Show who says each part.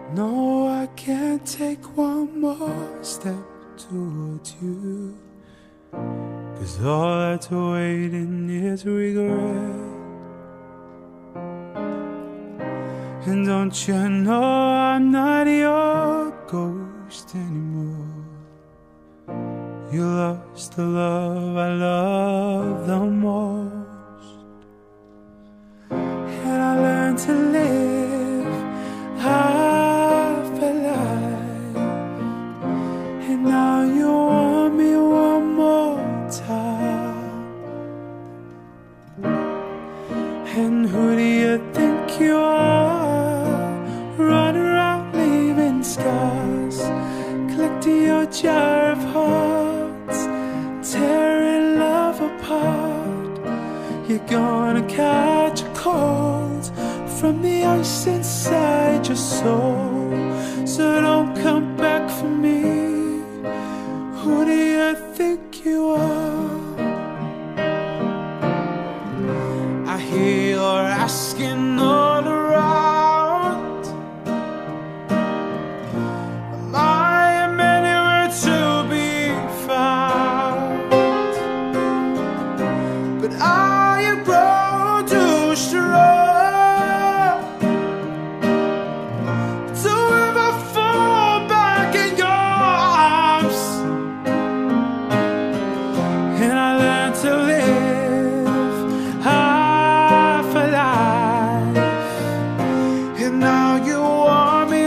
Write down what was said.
Speaker 1: No, I can't take one more step towards you, 'cause all that's waiting is regret. And don't you know I'm not your ghost anymore? You lost the love I love the most. And I learned to live half a life, and now you want me one more time. And who do you think you are, running around leaving scars, collecting your jar of hearts, tearing love apart? You're gonna catch a cold from the ice inside your soul, so don't come back for me. Who do you think you are? I hear you're asking all around, am I anywhere to be found? But I have grown too strong to ever fall back in your arms. And I learned to live half a life, and now you want me